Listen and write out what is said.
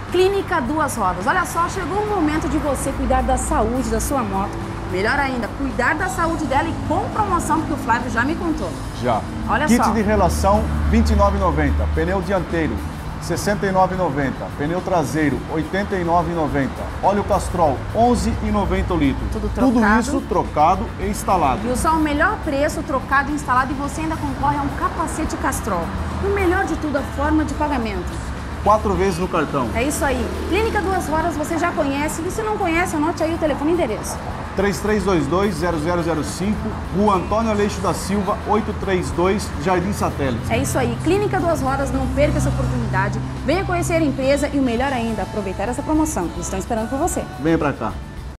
Clínica Duas Rodas. Olha só, chegou o momento de você cuidar da saúde da sua moto. Melhor ainda, cuidar da saúde dela e com promoção, porque o Flávio já me contou. Já. Olha Kit só. de relação, R$ 29,90. Pneu dianteiro, R$ 69,90. Pneu traseiro, R$ 89,90. Óleo Castrol, R$ 11,90 o litro. Tudo trocado. Tudo isso trocado e instalado. E só o melhor preço, trocado e instalado, e você ainda concorre a um capacete Castrol. E o melhor de tudo, a forma de pagamento. 4 vezes no cartão. É isso aí. Clínica Duas Rodas você já conhece. E se não conhece, anote aí o telefone e endereço. 3322-0005, Rua Antônio Aleixo da Silva, 832, Jardim Satélite. É isso aí. Clínica Duas Rodas, não perca essa oportunidade. Venha conhecer a empresa e o melhor ainda, aproveitar essa promoção. Estão esperando por você. Venha pra cá.